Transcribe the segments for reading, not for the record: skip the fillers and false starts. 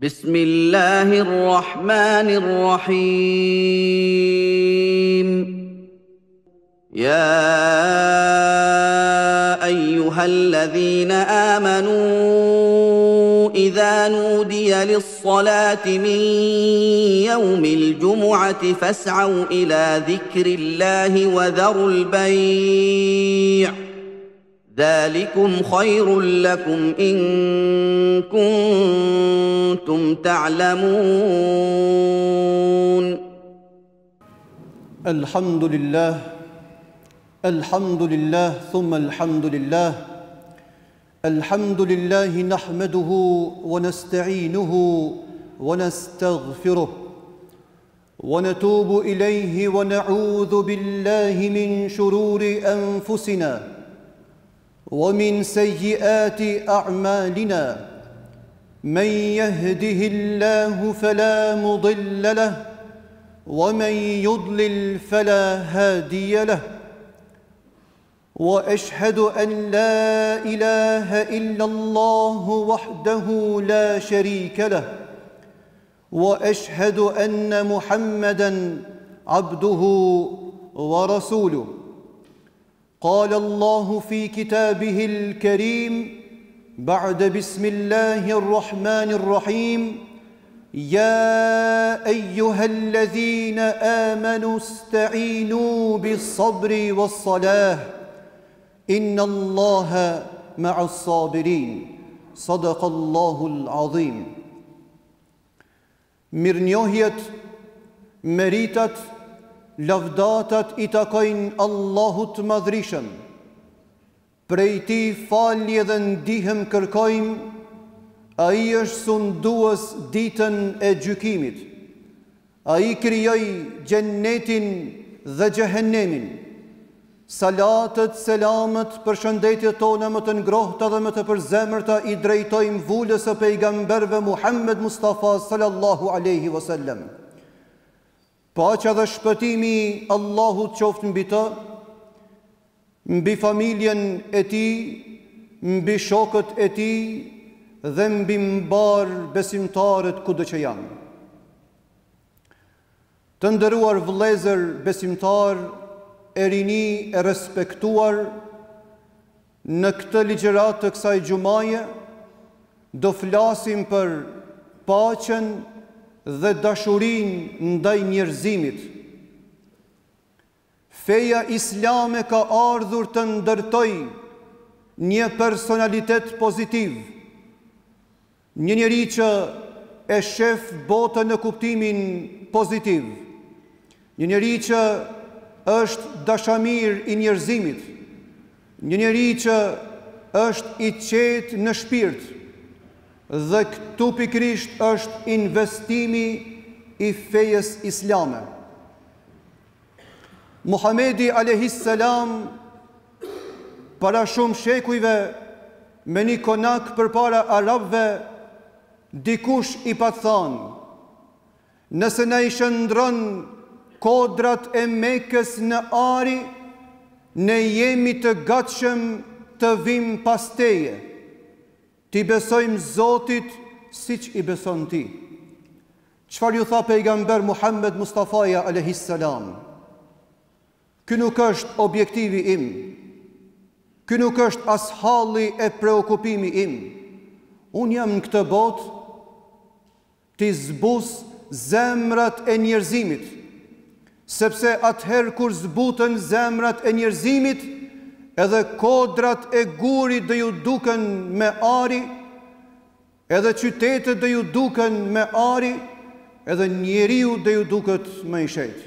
بسم الله الرحمن الرحيم يا أيها الذين آمنوا إذا نودي للصلاة من يوم الجمعة فاسعوا إلى ذكر الله وذروا البيع ذلكم خير لكم إن كنتم تعلمون الحمد لله ثم الحمد لله نحمده ونستعينه ونستغفره ونتوب إليه ونعوذ بالله من شرور أنفسنا ومن سيئات أعمالنا من يهده الله فلا مضل له ومن يضلل فلا هادي له وأشهد أن لا إله إلا الله وحده لا شريك له وأشهد أن محمدًا عبده ورسوله قال الله في كتابه الكريم بعد بسم الله الرحمن الرحيم يا أيها الذين آمنوا استعينوا بالصبر والصلاة إن الله مع الصابرين صدق الله العظيم. Mirnjohjet, meritat, lavdatat I takojnë Allahut madhrishëm. Prej Tij falje dhe ndihem kërkojmë, Ai është sundues ditën e gjykimit. Ai krijoi xhennetin dhe xhehenemin. Salatët, selamet, përshëndetjet tona më të ngrohta dhe më të përzemërta I drejtojmë vulës së pejgamberëve Muhammed Mustafa sallallahu alaihi wasallam. Paqja dhe shpëtimi Allahut qoftë mbi të, mbi familjen e tij, mbi shokët e tij dhe mbi mbar besimtarët kudo që janë. Të nderuar vëllezër besimtar, e rini e respektuar, në këtë ligjërat të kësaj xumaje do flasim për paqen dhe dashurinë ndaj njerëzimit. Feja islame ka ardhur të ndërtoj një personalitet pozitiv, një njeri që e shef botën në kuptimin pozitiv, një njeri që është dashamir I njerëzimit, një njeri që është I qetë në shpirt, dhe këtu pikrisht është investimi I fejes islame. Muhamedi alayhis salam para shumë shekujve me një konak përpara arabëve dikush I pa thënë: nëse na I shndron kodrat e Mekës në ari, ne jemi të gatshëm të vim pas teje. Ti besojmë Zotit siç I beson ti. Çfarë ju tha pejgamber Muhammed Mustafaja alayhis salam? Ky nuk është objektivi im. Ky nuk është as halli e preokupimi im. Unë jam në këtë botë të zbus zemrat e njerëzimit, sepse atëherë kur zbuten zemrat e njerëzimit, edhe kodrat e gurit dhe ju duken me ari, edhe qytetet dhe ju duken me ari, edhe njeriu dhe ju duket me I shejt.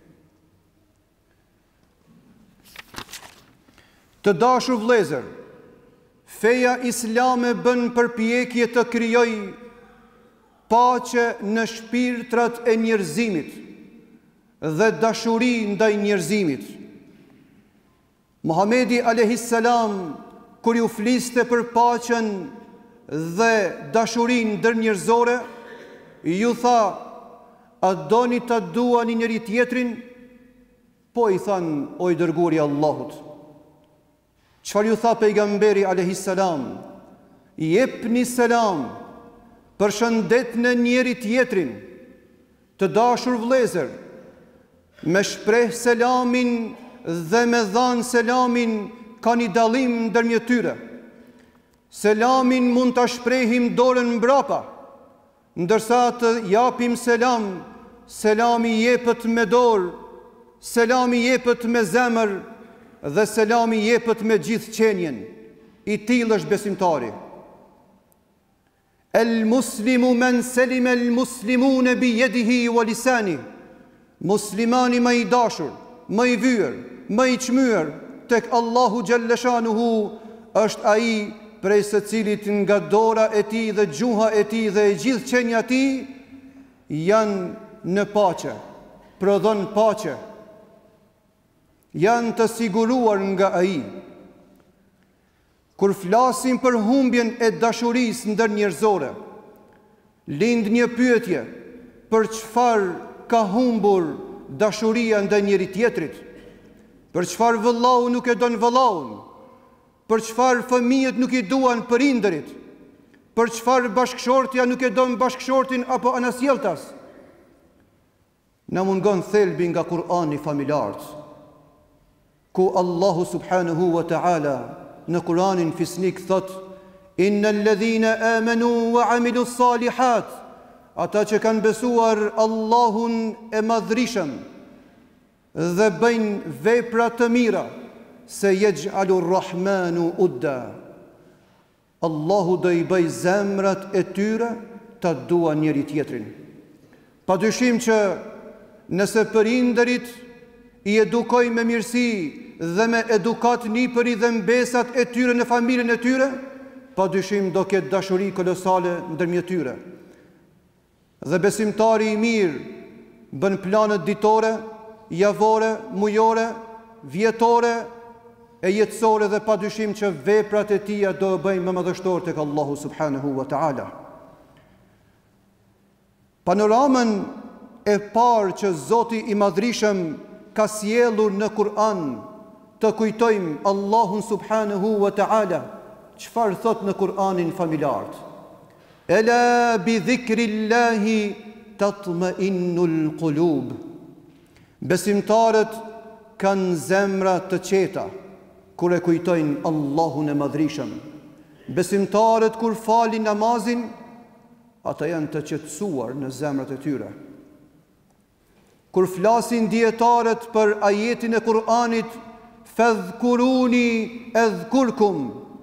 Të dashur vëllezër, feja islame bën përpjekje të krijoj paqe në shpirtrat e njerëzimit dhe dashuri ndaj njerëzimit. Muhamedi alayhis salam kur ju fliste për paqen dhe dashurinë ndër njerëzore, ju tha: a doni ta duani njëri tjetrin? Po I than: o I dërguari I Allahut. Çfarë ju tha pejgamberi alayhis salam? Jepni selam përshëndet në njeri tjetrin, të dashur vëllezër, me shpreh selamin dhe me dhanë selamin ka një dallim ndërmjet tyre. Selamin mund ta shprehim dorën mbrapa, ndërsa të japim selam, selami jepet me dorë, selami jepet me zemër dhe selami jepet me gjithë qenjen. I tillë është besimtari. El muslimu men selime el muslimune bi yedihi wa lisani. Muslimani më i dashur, më i vyer, më i çmyer tek Allahu xhalleshanuhu është ai prej së cilit nga dora e tij dhe gjuha e tij dhe e gjithë qenia e tij janë në paqe, prodhon paqe, janë të siguruar nga ai. Kur flasim për humbjen e dashurisë ndër njerëzore, lind një pyetje, për çfarë ka humbur dashuria ndaj njëri tjetrit? Për çfarë vëllau nuk e don vëllaun? Për çfarë fëmijët nuk i duan prindërit? Për çfarë bashkëshortja nuk e don bashkëshortin apo anasjelltas? Na mungon thelbi nga Kur'ani familjarët, ku Allahu subhanahu wa ta'ala në Kur'anin fisnik thot: Innal ladhina amanu wa amilu salihat, ata që kanë besuar Allahun e madhrishëm dhe bëjnë vepra të mira, se yaj'alur rahmanu udda, Allahu do i bëj zemrat e tyre ta duan njëri tjetrin. Padyshim që nëse prindërit i edukojnë me mirësi dhe me edukat nipëri dhe mbesat e tyre në familjen e tyre, padyshim do ketë dashuri kolosale ndërmjet tyre. Dhe besimtari i mirë bën planet ditore, javore, mujore, vjetore e jetësore dhe padyshim që veprat e tija do e bëjnë më madhështor tek Allahu subhanahu wa ta'ala. Panoramën e parë që Zoti i madhrishëm ka sjellur në Kur'an, të kujtojmë Allahun subhanahu wa ta'ala, çfarë thot në Kur'anin familjarët? Ela bi dhikrillahi tatma'innul qulub. Besimtarët kanë zemra të qeta kur e kujtojnë Allahun e madhrishëm. Besimtarët kur falin namazin, ata janë të qetësuar në zemrat e tyre. Kur flasin dietarët për ajetin e Kur'anit, fadhkuruni adhkurkum,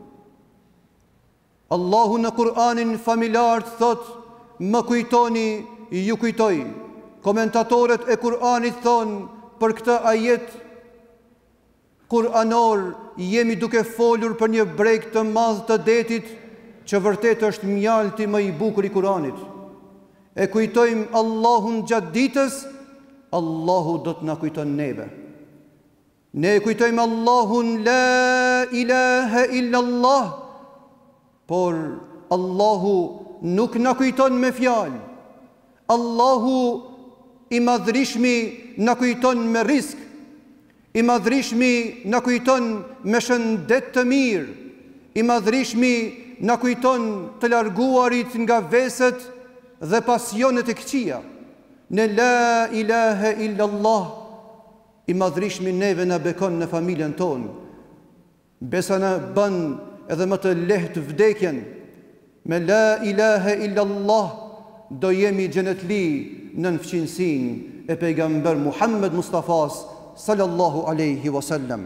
Allahu në Kur'anin familjarët thot: më kujtoni, ju kujtoj. Komentatorët e Kur'anit thonë për këtë ajet Kur'anor jemi duke folur për një breg të madh të detit që vërtet është mjalti më i bukur i Kur'anit. E kujtojmë Allahun gjatë ditës, Allahu do të na kujton neve. Ne e kujtojmë Allahun la ilaha illa Allah, por Allahu nuk na kujton me fjalë. Allahu i madhrishmi na kujton me risk, i madhrishmi na kujton me shëndet të mirë, i madhrishmi na kujton të larguarit nga veset dhe pasionet e këqija. Në la ilaha illa Allah, i madhrishmi neve na bekon në familjen tonë. Besa na bën edhe më të lehtë vdekjen. Me la ilaha illa Allah do jemi xhenetli në fqinësinë e pejgamber Muhammed Mustafas sallallahu alaihi wasallam.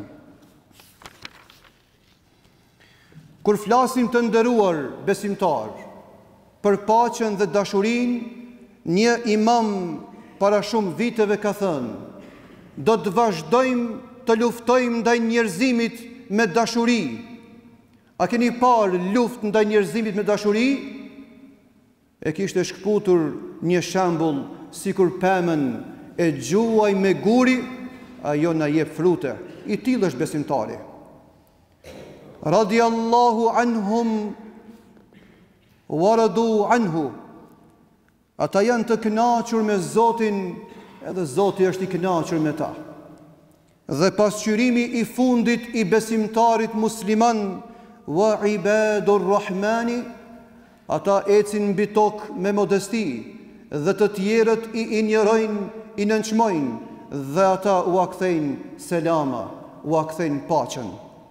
Kur flasim të nderuar besimtar për paqen dhe dashurinë, një imam para shumë viteve ka thënë: do të vazhdojmë të luftojmë ndaj njerëzimit me dashuri. A keni parë luftë ndaj njerëzimit me dashuri? E kishte shkputur një shembull, sikur pemën e gjuaj me guri, ajo na jep frute. I tillë është besimtari. Radiallahu anhum wa radu anhu. Ata janë të kënaqur me Zotin, edhe Zoti është i kënaqur me ta. Dhe pasqyrimi i fundit i besimtarit musliman: wa ibadur rahmani Ata ecin mbi tokë me modesti, dhe të tjerët i injorojnë, i nënçmojnë, dhe ata u akthejnë selama, u akthejnë paqen.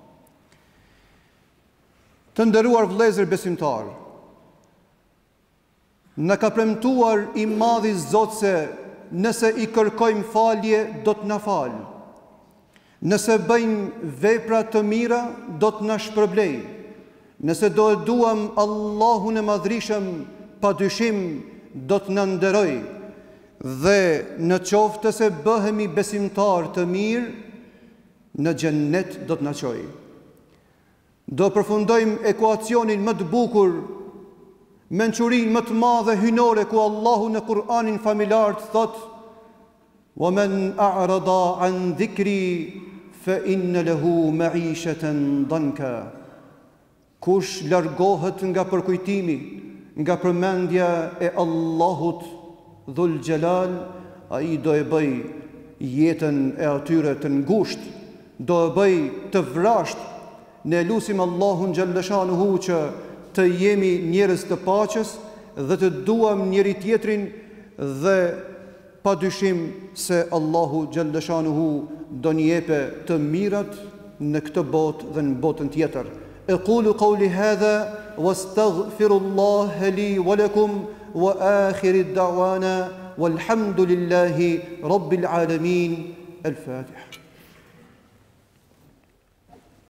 Të nderuar vëllezër besimtar, në ka premtuar i madhi Zot se nëse i kërkojmë falje, do të na falë. Nëse bëjmë vepra të mira, do të na shpërblej. Nëse do e duam Allahun e madhrishëm, pa dyshim do të na nderoj. Dhe në qoftë se bëhemi besimtar të mirë, në xhennet do të na çojë. Do përfundojmë ekuacionin më të bukur, mençurinë më të madhe hynore, ku Allahu në Kur'anin familjar thot: "Wa man a'rada 'an dhikri fa inna lahu ma'ishatan danka." Kush largohet nga përkujtimi, nga përmendja e Allahut Dhul Gjelal, ai do e bëj jetën e atyre të ngushtë, do e bëj të vrashtë. Ne lutim Allahun xhallashanuhu që të jemi njerëz të paqes dhe të duam njëri tjetrin, dhe pa dyshim se Allahu xhallashanuhu do n'i jepë të mirat në këtë botë dhe në botën tjetër. Aqulu qawli hadha wastaghfirullaha li wa lakum wa akhiru da'wana walhamdulillahi rabbil alamin. Al-Fatiha.